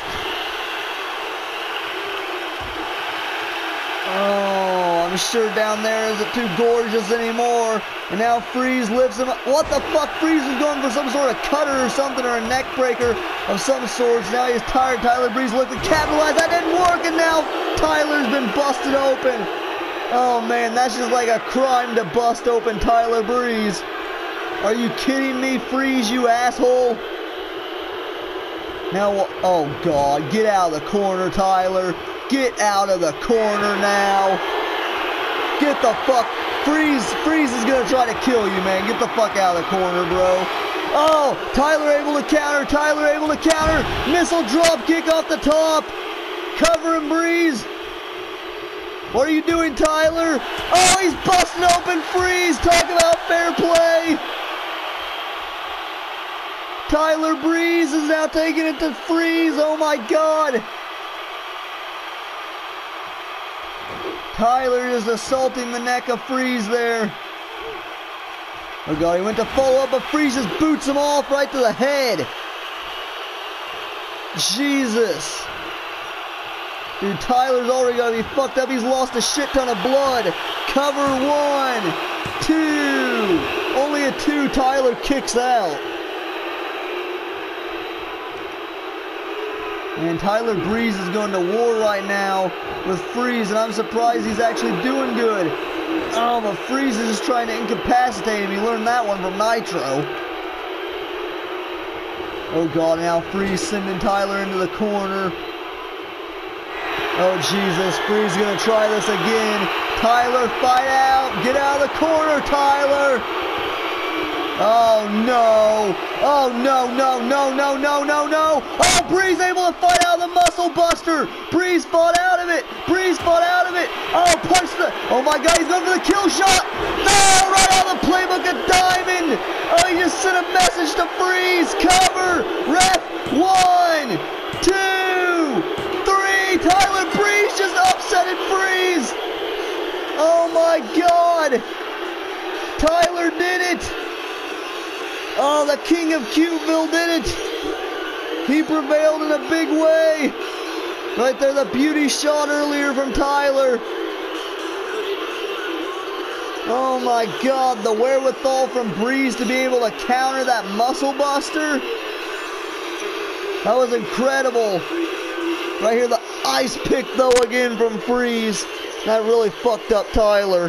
Oh, I'm sure down there isn't too gorgeous anymore. And now Freeze lifts him up. What the fuck? Freeze is going for some sort of cutter or something, or a neck breaker of some sort. Now he's tired. Tyler Breeze looked to capitalize. That didn't work, and now Tyler's been busted open. Oh man, that's just like a crime to bust open Tyler Breeze. Are you kidding me, Freeze, you asshole? Now, oh God, get out of the corner, Tyler. Get out of the corner now. Get the fuck. Freeze is gonna try to kill you, man. Get the fuck out of the corner, bro. Oh, Tyler able to counter. Tyler able to counter. Missile drop kick off the top. Cover him, Breeze. What are you doing, Tyler? Oh, he's busting open Freeze. Talk about fair play. Tyler Breeze is now taking it to Freeze. Oh my God. Tyler is assaulting the neck of Freeze there. Oh God, he went to follow up, but Freeze just boots him off right to the head. Jesus. Dude, Tyler's already gonna be fucked up. He's lost a shit ton of blood. Cover 1, 2. Only a 2. Tyler kicks out. And Tyler Breeze is going to war right now with Freeze, and I'm surprised he's actually doing good. Oh, but Freeze is just trying to incapacitate him. He learned that one from Nitro. Oh God, now Freeze sending Tyler into the corner. Oh Jesus, Freeze is gonna try this again. Tyler, fight out! Get out of the corner, Tyler! Oh no! Oh no, no, no, no, no, no, no! Oh, Breeze able to fight out of the muscle buster! Breeze fought out of it! Breeze fought out of it! Oh, punch the... Oh my God, he's going for the kill shot! No! Right out of the playbook of Diamond! Oh, he just sent a message to Freeze! Cover! Ref! 1, 2, 3! Tyler Breeze just upsetted Freeze! Oh my God! Tyler did it! Oh, the King of Cuteville did it! He prevailed in a big way. Right there, the beauty shot earlier from Tyler. Oh my God, the wherewithal from Breeze to be able to counter that muscle buster. That was incredible. Right here, the ice pick though again from Freeze. That really fucked up Tyler.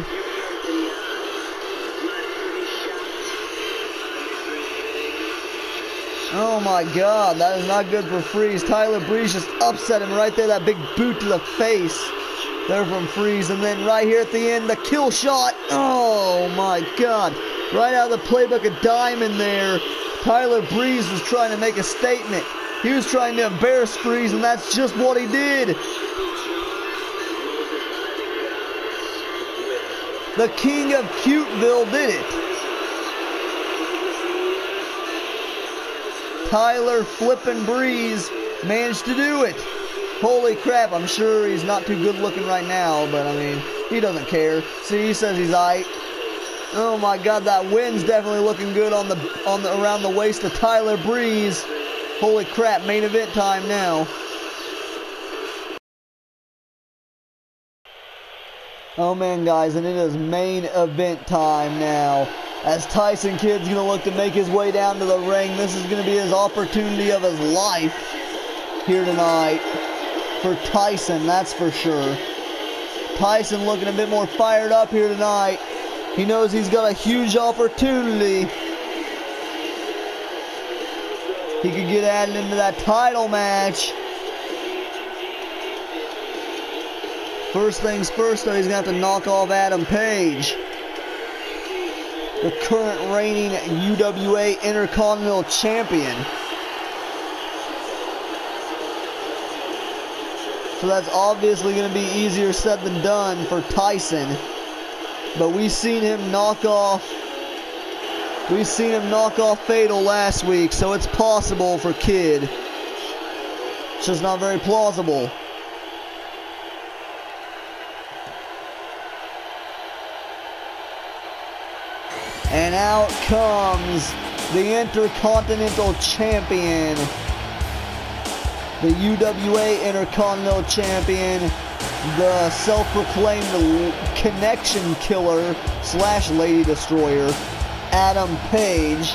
Oh my God, that is not good for Freeze. Tyler Breeze just upset him right there. That big boot to the face there from Freeze. And then right here at the end, the kill shot. Oh my God. Right out of the playbook of Diamond there. Tyler Breeze was trying to make a statement. He was trying to embarrass Freeze, and that's just what he did. The king of Cuteville did it. Tyler flippin' Breeze managed to do it. Holy crap, I'm sure he's not too good looking right now, but I mean, he doesn't care. See, he says he's aight. Oh my God, that wind's definitely looking good on the around the waist of Tyler Breeze. Holy crap, main event time now. Oh man, guys, and it is main event time now. As Tyson Kidd's going to look to make his way down to the ring. This is going to be his opportunity of his life here tonight for Tyson, that's for sure. Tyson looking a bit more fired up here tonight. He knows he's got a huge opportunity. He could get added into that title match. First things first, though, he's going to have to knock off Adam Page, the current reigning UWA Intercontinental Champion. So that's obviously going to be easier said than done for Tyson. But we've seen him knock off Fatal last week, so it's possible for Kidd. It's just not very plausible. And out comes the Intercontinental Champion, the UWA Intercontinental Champion, the self-proclaimed connection killer / Lady Destroyer, Adam Page.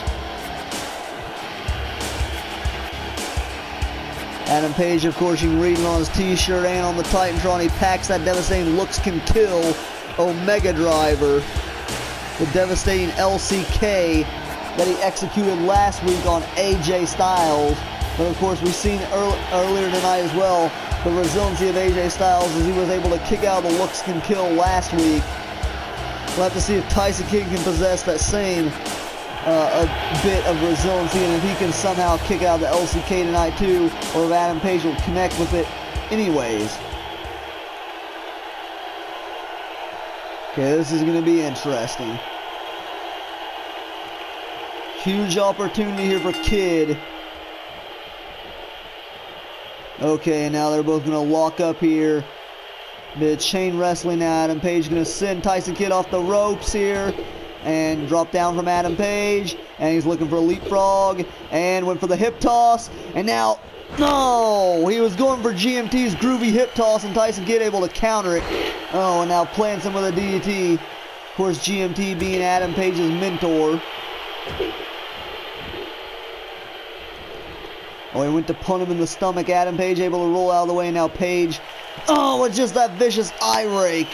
Adam Page, of course, you can read it on his t-shirt and on the Titantron. He packs that devastating looks can kill Omega Driver, the devastating LCK that he executed last week on AJ Styles. But of course, we've seen earlier tonight as well the resiliency of AJ Styles as he was able to kick out the looks can kill last week. We'll have to see if Tyson Kidd can possess that same a bit of resiliency, and if he can somehow kick out the LCK tonight too, or if Adam Page will connect with it anyways. Okay, this is going to be interesting. Huge opportunity here for Kidd. Okay, and now they're both going to lock up here. Bit of chain wrestling now. Adam Page going to send Tyson Kidd off the ropes here. And drop down from Adam Page. And he's looking for a leapfrog. And went for the hip toss. And now, no! He was going for GMT's groovy hip toss, and Tyson Kidd able to counter it. Oh, and now plants him with a DDT. Of course, GMT being Adam Page's mentor. Oh, he went to punt him in the stomach. Adam Page able to roll out of the way. Now Page. Oh, it's just that vicious eye rake.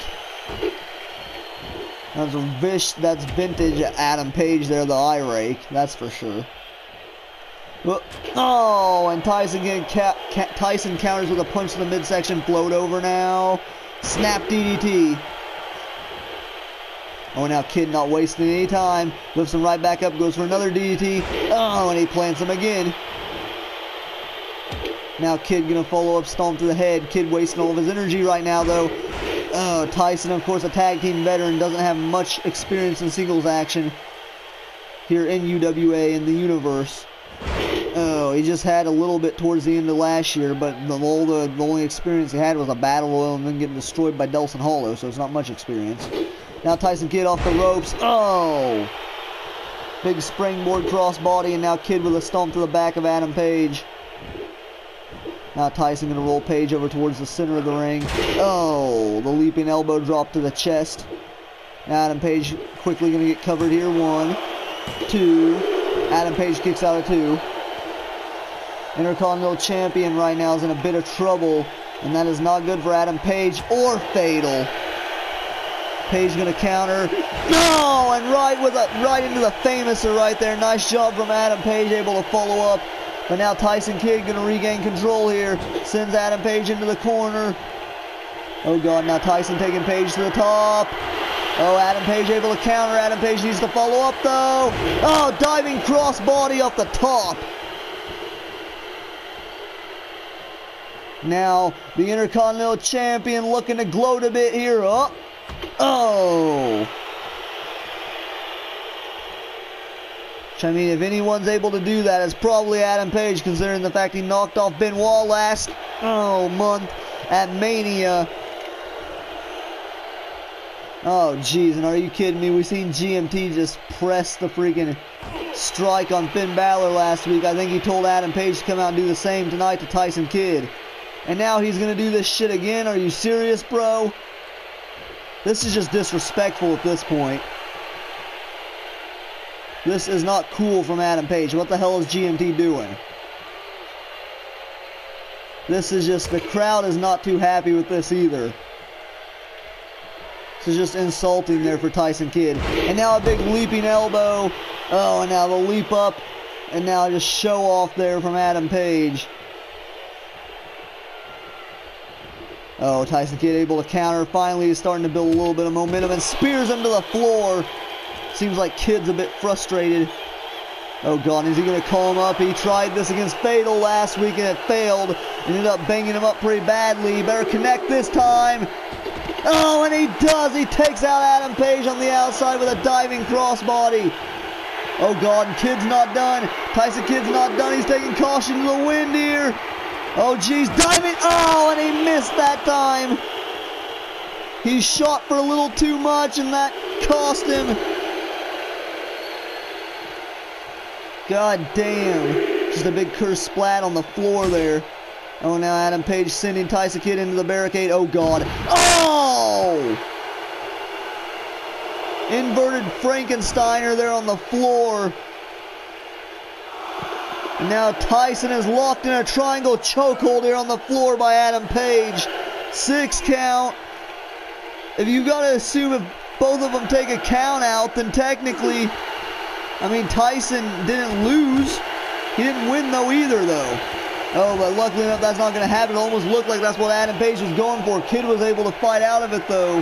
That's vintage Adam Page there, the eye rake. That's for sure. Oh, and Tyson counters with a punch to the midsection. Float over now. Snap DDT. Oh, now Kidd not wasting any time. Lifts him right back up. Goes for another DDT. Oh, and he plants him again. Now Kidd gonna follow up, stomp to the head. Kidd wasting all of his energy right now though. Oh, Tyson, of course, a tag team veteran, doesn't have much experience in singles action here in UWA in the universe. Oh, he just had a little bit towards the end of last year, but the only experience he had was a battle royal and then getting destroyed by Delson Hollow, so it's not much experience. Now Tyson Kidd off the ropes. Oh! Big springboard crossbody, and now Kidd with a stomp to the back of Adam Page. Now Tyson gonna roll Page over towards the center of the ring. Oh, the leaping elbow drop to the chest. Now Adam Page quickly gonna get covered here. 1, 2. Adam Page kicks out of 2. Intercontinental Champion right now is in a bit of trouble, and that is not good for Adam Page or Fatal. Page gonna counter. No, and right into the famouser right there. Nice job from Adam Page, able to follow up. But now Tyson Kidd gonna regain control here. Sends Adam Page into the corner. Oh God, now Tyson taking Page to the top. Oh, Adam Page able to counter. Adam Page needs to follow up though. Oh, diving crossbody off the top. Now the Intercontinental Champion looking to gloat a bit here. Oh. I mean, if anyone's able to do that, it's probably Adam Page, considering the fact he knocked off Benoit last month at Mania. Oh, jeez, and are you kidding me? We've seen GMT just press the freaking strike on Finn Balor last week. I think he told Adam Page to come out and do the same tonight to Tyson Kidd. And now he's going to do this shit again? Are you serious, bro? This is just disrespectful at this point. This is not cool from Adam Page. What the hell is GMT doing? This is just, the crowd is not too happy with this either. This is just insulting there for Tyson Kidd. And now a big leaping elbow. Oh, and now the leap up. And now just show off there from Adam Page. Oh, Tyson Kidd able to counter. Finally, he's starting to build a little bit of momentum and spears him to the floor. Seems like Kidd's a bit frustrated. Oh God, is he going to call him up? He tried this against Fatal last week and it failed. Ended up banging him up pretty badly. He better connect this time. Oh, and he does. He takes out Adam Page on the outside with a diving crossbody. Oh God, and Kidd's not done. Tyson Kidd's not done. He's taking caution to the wind here. Oh geez, diving. Oh, and he missed that time. He shot for a little too much and that cost him. God damn. Just a big curse splat on the floor there. Oh, now Adam Page sending Tyson Kidd into the barricade. Oh God. Oh! Inverted Frankensteiner there on the floor. And now Tyson is locked in a triangle chokehold here on the floor by Adam Page. 6 count. If you gotta assume if both of them take a count out, then technically, I mean, Tyson didn't lose. He didn't win though either though. Oh, but luckily enough, that's not going to happen. It almost looked like that's what Adam Page was going for. Kidd was able to fight out of it though.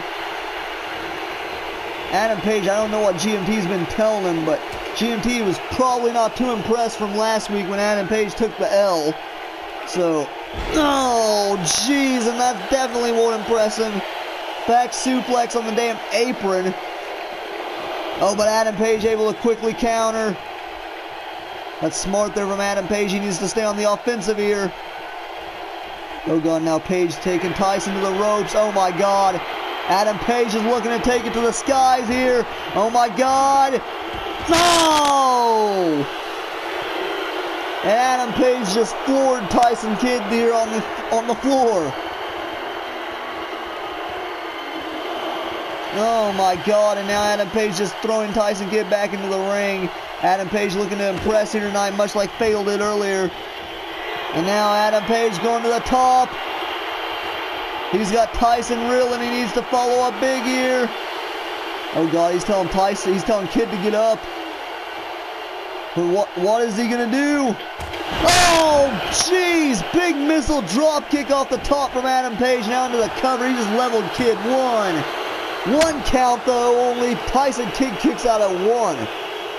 Adam Page, I don't know what GMT's been telling him, but GMT was probably not too impressed from last week when Adam Page took the L. So, oh jeez, and that definitely won't impress him. Back suplex on the damn apron. Oh, but Adam Page able to quickly counter. That's smart there from Adam Page. He needs to stay on the offensive here. Oh God, now Page taking Tyson to the ropes. Oh my God. Adam Page is looking to take it to the skies here. Oh my God. No! And Adam Page just floored Tyson Kidd here on the floor. Oh my God, and now Adam Page just throwing Tyson Kidd back into the ring. Adam Page looking to impress here tonight, much like Fatal did earlier. And now Adam Page going to the top. He's got Tyson reeling. He needs to follow up big here. Oh God, he's telling Kidd to get up. But what is he going to do? Oh, jeez. Big missile drop kick off the top from Adam Page. Now into the cover. He just leveled Kidd. One count though. Only Tyson Kidd kicks out at 1.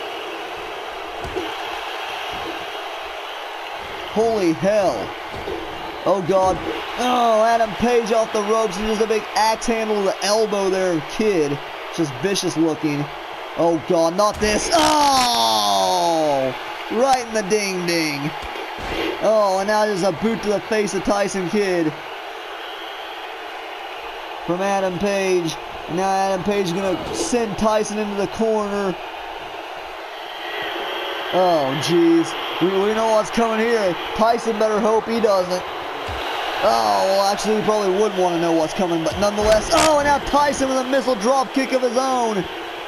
Holy hell. Oh God. Oh, Adam Page off the ropes. And just a big axe handle to the elbow there of Kidd. Just vicious looking. Oh God, not this. Oh! Right in the ding ding. Oh, and now there's a boot to the face of Tyson Kidd. From Adam Page. And now Adam Page is going to send Tyson into the corner. Oh, jeez. We know what's coming here. Tyson better hope he doesn't. Oh, well, actually, we probably wouldn't want to know what's coming, but nonetheless. Oh, and now Tyson with a missile drop kick of his own.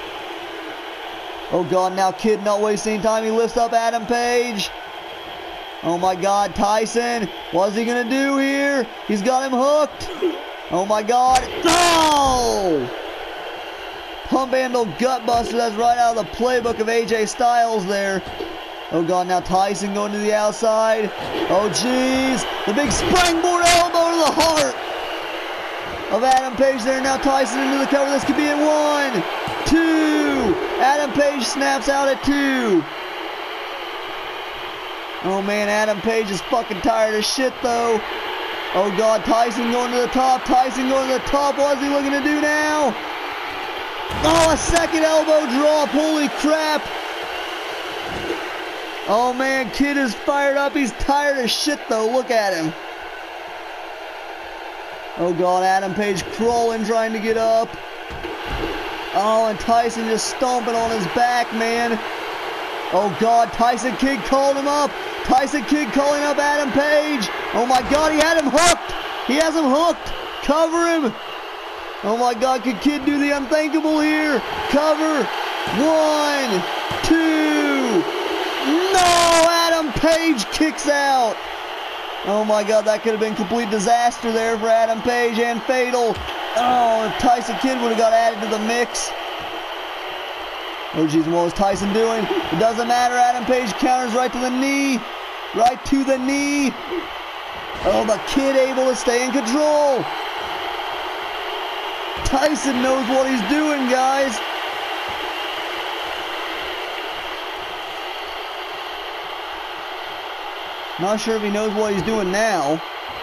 Oh, God, now Kid not wasting time. He lifts up Adam Page. Oh, my God, Tyson. What's he going to do here? He's got him hooked. Oh, my God. Oh! Pump handle gut buster. That's right out of the playbook of AJ Styles there. Oh, God, now Tyson going to the outside. Oh, jeez. The big springboard elbow to the heart of Adam Page there. Now Tyson into the cover. This could be at 1, 2. Adam Page snaps out at 2. Oh, man, Adam Page is fucking tired of shit, though. Oh, God, Tyson going to the top. Tyson going to the top. What's he looking to do now? Oh, a second elbow drop. Holy crap. Oh, man, Kid is fired up. He's tired of shit, though. Look at him. Oh, God, Adam Page crawling, trying to get up. Oh, and Tyson just stomping on his back, man. Oh, God, Tyson Kidd called him up. Tyson Kidd calling up Adam Page. Oh, my God, he had him hooked. He has him hooked. Cover him. Oh, my God, could Kid do the unthinkable here? Cover. 1, 2. No, Adam Page kicks out. Oh, my God, that could have been complete disaster there for Adam Page and fatal. Oh, if Tyson Kidd would have got added to the mix. Oh, jeez, what was Tyson doing? It doesn't matter. Adam Page counters right to the knee. Right to the knee. Oh, but Kid able to stay in control. Tyson knows what he's doing, guys. Not sure if he knows what he's doing now.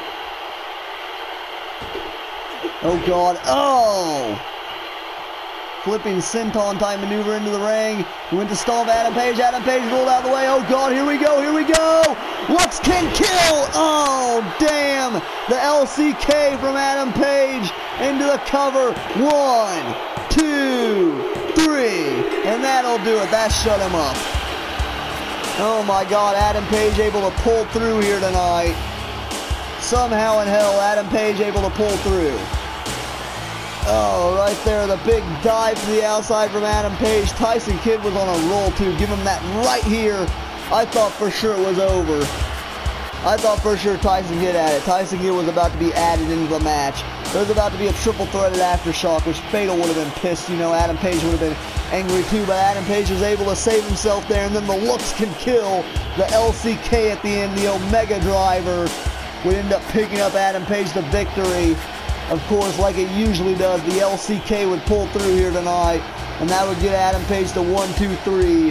Oh, God. Oh! Flipping senton type maneuver into the ring. He went to stomp Adam Page. Adam Page rolled out of the way. Oh, God. Here we go. Here we go. Lux can kill. Oh, damn. The LCK from Adam Page into the cover. 1, 2, 3. And that'll do it. That shut him up. Oh, my God. Adam Page able to pull through here tonight. Somehow in hell, Adam Page able to pull through. Oh, right there, the big dive to the outside from Adam Page. Tyson Kidd was on a roll, too. Give him that right here. I thought for sure it was over. I thought for sure Tyson Kidd had it. Tyson Kidd was about to be added into the match. There was about to be a triple threat at Aftershock, which Fatal would have been pissed. You know, Adam Page would have been angry, too. But Adam Page was able to save himself there. And then the looks can kill. The LCK at the end, the Omega Driver, would end up picking up Adam Page the victory. Of course, like it usually does, the LCK would pull through here tonight, and that would get Adam Page to 1, 2, 3.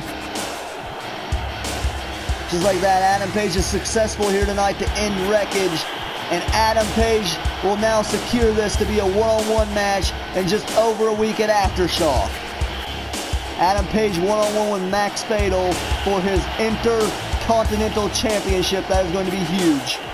Just like that, Adam Page is successful here tonight to end Wreckage, and Adam Page will now secure this to be a one-on-one match in just over a week at Aftershock. Adam Page one-on-one with Max Fatal for his Intercontinental Championship. That is going to be huge.